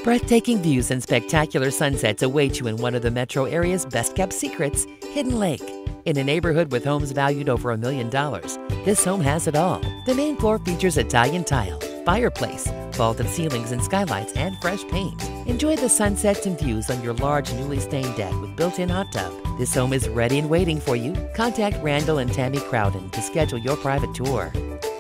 Breathtaking views and spectacular sunsets await you in one of the metro area's best-kept secrets, Hidden Lake. In a neighborhood with homes valued over $1 million, this home has it all. The main floor features Italian tile, fireplace, vaulted ceilings and skylights, and fresh paint. Enjoy the sunsets and views on your large, newly stained deck with built-in hot tub. This home is ready and waiting for you. Contact Randal and Tammy Crowden to schedule your private tour.